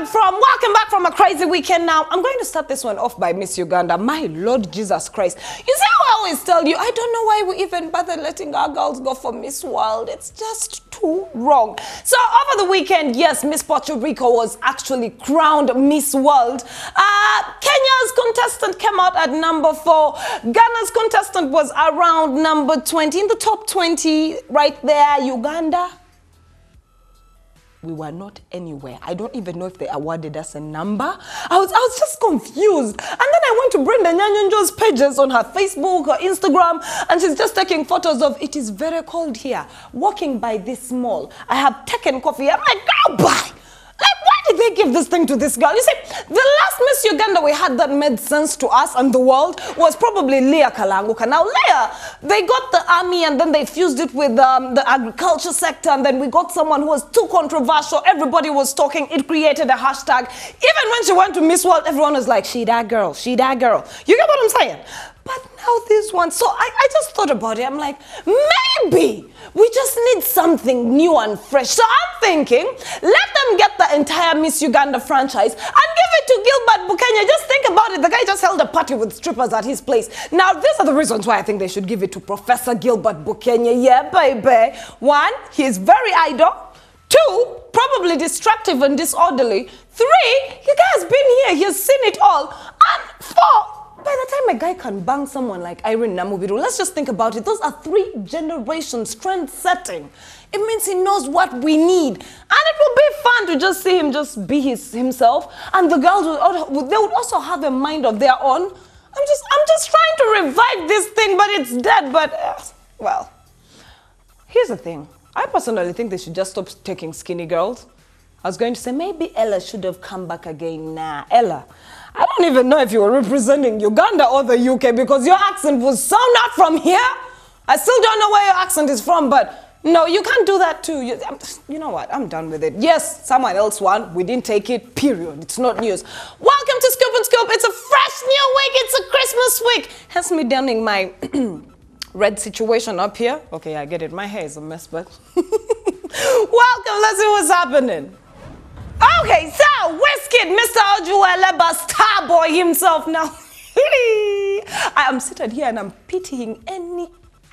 Welcome back from a crazy weekend. Now, I'm going to start this one off by Miss Uganda. My Lord Jesus Christ. You see how I always tell you, I don't know why we even bother letting our girls go for Miss World. It's just too wrong. So, over the weekend, yes, Miss Puerto Rico was actually crowned Miss World. Kenya's contestant came out at number 4. Ghana's contestant was around number 20. In the top 20, right there, Uganda. We were not anywhere. I don't even know if they awarded us a number. I was just confused. And then I went to Brenda Nyanyonjo's pages on her Facebook or Instagram, and she's just taking photos of, it is very cold here, walking by this mall. I have taken coffee. I'm like, go buy. Like, why did they give this thing to this girl? You see, the last Miss Uganda we had that made sense to us and the world was probably Leah Kalanguka. Now, Leah, they got the army and then they fused it with the agriculture sector, and then we got someone who was too controversial. Everybody was talking. It created a hashtag. Even when she went to Miss World, everyone was like, she that girl, she that girl. You get what I'm saying? But now this one, so I just thought about it. I'm like, maybe we just need something new and fresh. So I'm thinking, let them get the entire Miss Uganda franchise and give it to Gilbert Bukenya. Just think about it. The guy just held a party with strippers at his place. Now, these are the reasons why I think they should give it to Professor Gilbert Bukenya. Yeah, baby. 1, he's very idle. 2, probably distractive and disorderly. 3, you guys been here. He's seen it all. And 4, by the time a guy can bang someone like Irene Namubiru, let's just think about it. Those are 3 generations trend setting. It means he knows what we need. And it will be fun to just see him just be himself. And the girls, they would also have a mind of their own. I'm just trying to revive this thing, but it's dead. But, well, here's the thing. I personally think they should just stop taking skinny girls. I was going to say, maybe Ella should have come back again. Nah, Ella, I don't even know if you were representing Uganda or the UK, because your accent was so not from here. I still don't know where your accent is from, but no, you can't do that too. You know what? I'm done with it. Yes, someone else won. We didn't take it, period. It's not news. Welcome to Scoop and Scoop. It's a fresh new week. It's a Christmas week. Hence me donning my red situation up here. Okay, I get it. My hair is a mess, but welcome. Let's see what's happening. Okay, so Wizkid, Mr. Ojueleba, star boy himself now. I am sitting here and I'm pitying any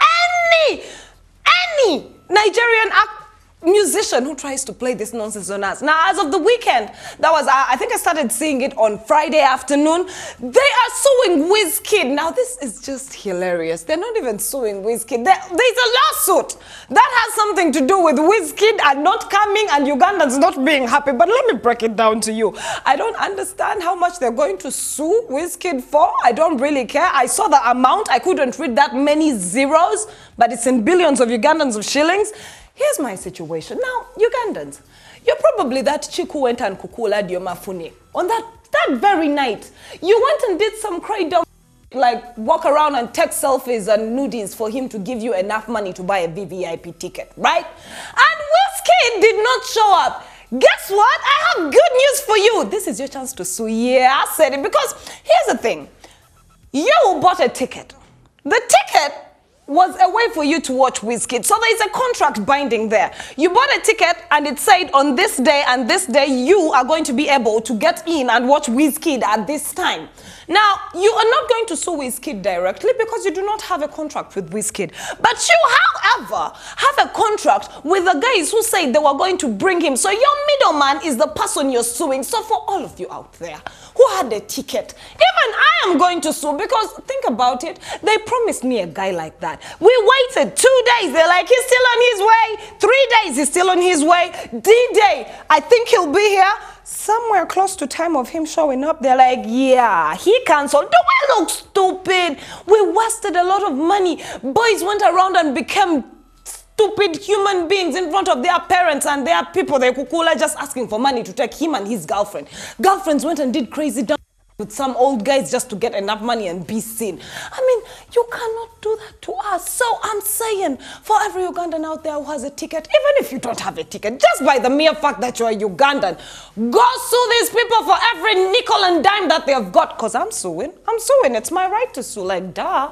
Nigerian musician who tries to play this nonsense on us. Now, as of the weekend, that was, I think I started seeing it on Friday afternoon. They are suing Wizkid. Now, this is just hilarious. They're not even suing Wizkid. There's a lawsuit that has something to do with Wizkid and not coming and Ugandans not being happy. But let me break it down to you. I don't understand how much they're going to sue Wizkid for. I don't really care. I saw the amount. I couldn't read that many zeros, but it's in billions of Ugandans of shillings. Here's my situation. Now, Ugandans, you're probably that chick who went and kukula diomafune. On that very night, you went and did some crazy dumb, like walk around and take selfies and nudies for him to give you enough money to buy a VVIP ticket, right? And Wizkid did not show up. Guess what? I have good news for you. This is your chance to sue. Yeah, I said it, because here's the thing. You bought a ticket. The ticket was a way for you to watch Wizkid. So there's a contract binding there. You bought a ticket and it said on this day and this day you are going to be able to get in and watch Wizkid at this time. Now, you are not going to sue Wizkid directly because you do not have a contract with Wizkid. But you, however, have a contract with the guys who said they were going to bring him. So your middleman is the person you're suing. So for all of you out there who had a ticket, even I am going to sue, because think about it. They promised me a guy like that. We waited 2 days. They're like, he's still on his way. 3 days, he's still on his way. D-Day, I think he'll be here. Somewhere close to time of him showing up, they're like, yeah, he cancelled. Do I look stupid? We wasted a lot of money. Boys went around and became stupid human beings in front of their parents and their people. They kukula just asking for money to take him and his girlfriend. Girlfriends went and did crazy dumb with some old guys just to get enough money and be seen. I mean, you cannot do that to us. So I'm saying, for every Ugandan out there who has a ticket, even if you don't have a ticket, just by the mere fact that you're a Ugandan, go sue these people for every nickel and dime that they've got. Because I'm suing. It's my right to sue, like, duh.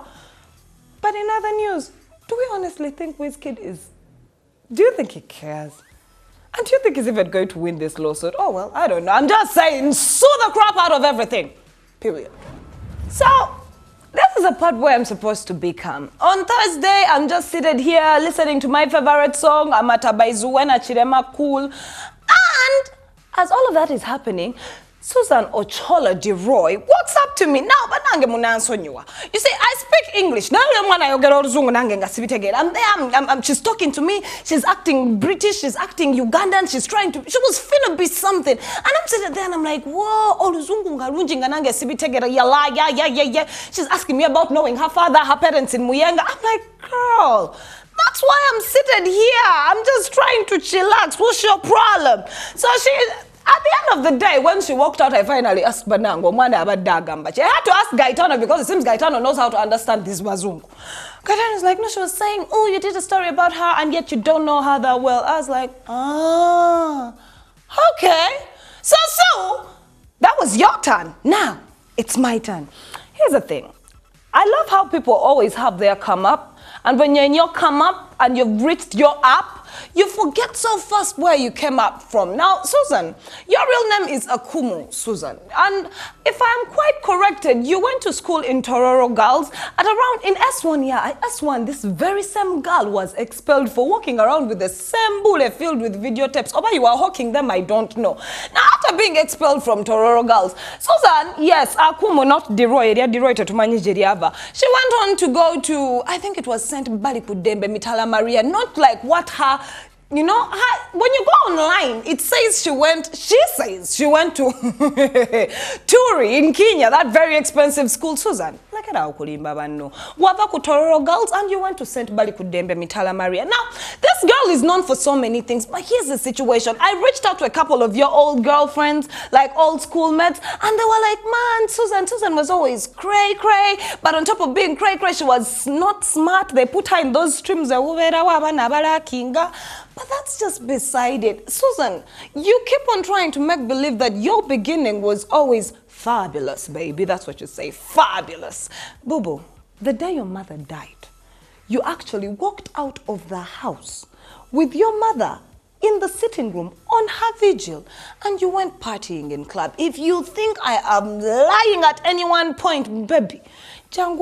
But in other news, do we honestly think Wizkid is... Do you think he cares? And do you think he's even going to win this lawsuit? Oh, well, I don't know. I'm just saying, sue the crap out of everything. Period. So, this is a part where I'm supposed to be calm. On Thursday, I'm just seated here listening to my favorite song, Amatabaizuwena Chirema Cool. And as all of that is happening, Susan Ochola DeRoy walks up to me. Now, but nange munansonyiwa. You see, I speak English. Now, I'm there. She's talking to me. She's acting British. She's acting Ugandan. She was finna be something. And I'm sitting there and I'm like, whoa, oluzungu ngalunjinga nange sibitegera. Yeah. She's asking me about knowing her father, her parents in Muyenga. I'm like, girl, that's why I'm seated here. I'm just trying to chillax. What's your problem? So at the end of the day, when she walked out, I finally asked Banango, but I had to ask Gaetano because it seems Gaetano knows how to understand this Wazungu. Gaetano was like, no, she was saying, oh, you did a story about her and yet you don't know her that well. I was like, okay. So, that was your turn. Now, it's my turn. Here's the thing. I love how people always have their come up. And when you're in your come up and you've reached your up, you forget so fast where you came up from. Now, Susan, your real name is Akumu, Susan. And if I'm quite corrected, you went to school in Tororo Girls at around in S1, yeah. S1, this very same girl was expelled for walking around with the same bulle filled with videotapes. Or you were hawking them, I don't know. Now, after being expelled from Tororo Girls, Susan, yes, Akumu, not DeRoy, DeRoy to Jeriava. She went on to go to, I think it was St. Balikudembe, Mitala Maria, not like what her, you know, when you go online, it says she says she went to Turi in Kenya, that very expensive school. Susan, like it out, Wavaku Tororo Girls, and you went to St. Balikudembe, Mitala Maria. Now, this girl is known for so many things, but here's the situation. I reached out to a couple of your old girlfriends, like old schoolmates, and they were like, man, Susan was always cray, but on top of being cray, she was not smart. They put her in those streams, but that's just beside it. Susan, you keep on trying to make believe that your beginning was always fabulous, baby. That's what you say, fabulous. Boo-boo, the day your mother died, you actually walked out of the house with your mother in the sitting room on her vigil, and you went partying in club. If you think I am lying at any one point, baby, I'm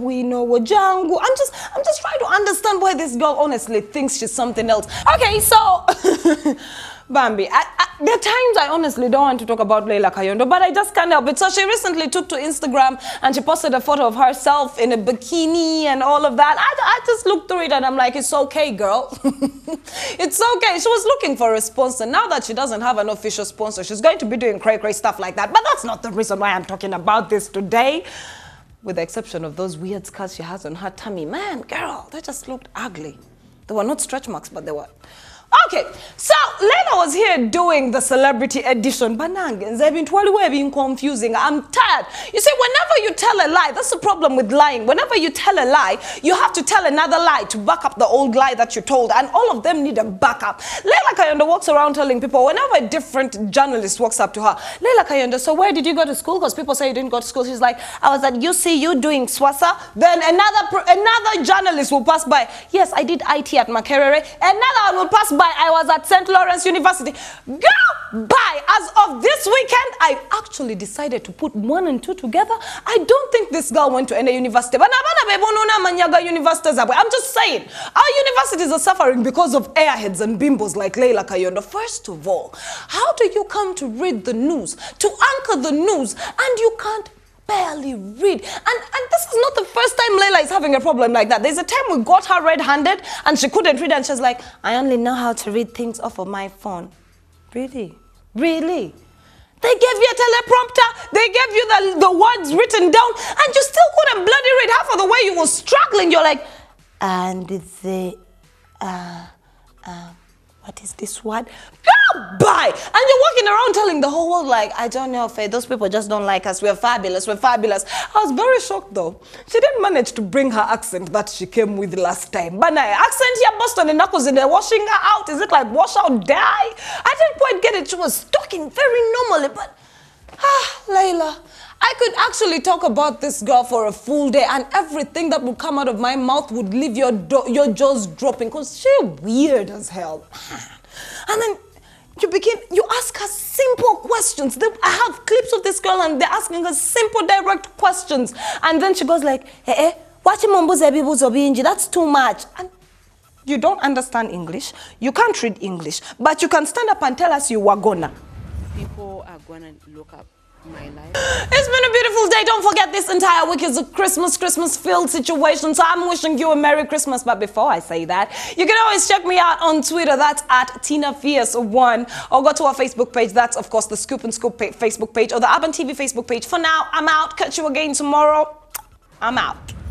just trying to understand why this girl honestly thinks she's something else. Okay, so Bambi, there are times I honestly don't want to talk about Leila Kayondo, but I just can't help it. So she recently took to Instagram and she posted a photo of herself in a bikini and all of that. I just looked through it and I'm like, it's okay, girl. It's okay. She was looking for a sponsor. Now that she doesn't have an official sponsor, she's going to be doing cray stuff like that. But that's not the reason why I'm talking about this today. With the exception of those weird scars she has on her tummy. Man, girl, they just looked ugly. They were not stretch marks, but they were. Okay, so Leila was here doing the celebrity edition. Banangens, they've been being confusing. I'm tired. You see, whenever you tell a lie, that's the problem with lying. Whenever you tell a lie, you have to tell another lie to back up the old lie that you told. And all of them need a backup. Leila Kayondo walks around telling people, whenever a different journalist walks up to her, Leila Kayondo, so where did you go to school? Because people say you didn't go to school. She's like, I was at UCU doing SWASA. Then another journalist will pass by. Yes, I did IT at Makerere. Another one will pass by. I was at St. Lawrence University. Girl, bye. As of this weekend, I actually decided to put 1 and 2 together. I don't think this girl went to any university. But I'm just saying, our universities are suffering because of airheads and bimbos like Leila Kayondo. First of all, how do you come to read the news, to anchor the news, and you can't barely read? And this is not the first time Leila is having a problem like that. There's a time we got her red-handed and she couldn't read and she's like, I only know how to read things off of my phone. Really? Really? They gave you a teleprompter, they gave you the words written down, and you still couldn't bloody read. Half of the way you were struggling. You're like, and the, what is this word? Girl, bye! And you're walking around telling the whole world like, I don't know, Faye, those people just don't like us. We're fabulous, we're fabulous. I was very shocked though. She didn't manage to bring her accent that she came with last time. But now, accent here, Boston and knuckles in there, washing her out. Is it like wash out, die? I didn't quite get it. She was talking very normally, but Leila, I could actually talk about this girl for a full day and everything that would come out of my mouth would leave your jaws dropping because she's weird as hell. And then you ask her simple questions. I have clips of this girl and they're asking her simple, direct questions. And then she goes like, that's too much. And you don't understand English, you can't read English, but you can stand up and tell us you were gonna. People are gonna look up my life. It's been a beautiful day. Don't forget, this entire week is a Christmas-filled situation. So I'm wishing you a Merry Christmas. But before I say that, you can always check me out on Twitter. That's at TinaFierce1. Or go to our Facebook page. That's, of course, the Scoop and Scoop Facebook page or the Urban TV Facebook page. For now, I'm out. Catch you again tomorrow. I'm out.